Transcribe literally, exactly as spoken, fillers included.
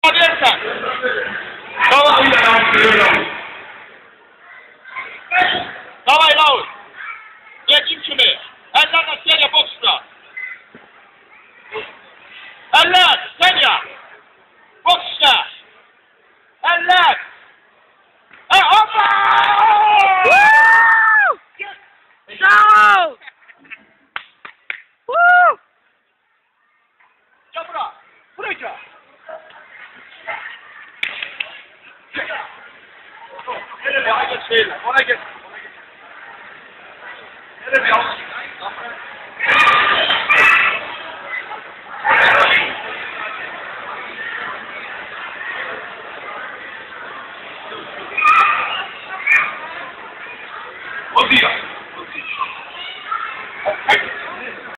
Więcej! Dawaj! Dawaj, Raul! Lecimy! Ella na senia boczna! Ella! Senia! Boczna! Ella! E, opa! Brawo! Woo! Dobra! Prójcie! Ona jest silna, ona jest...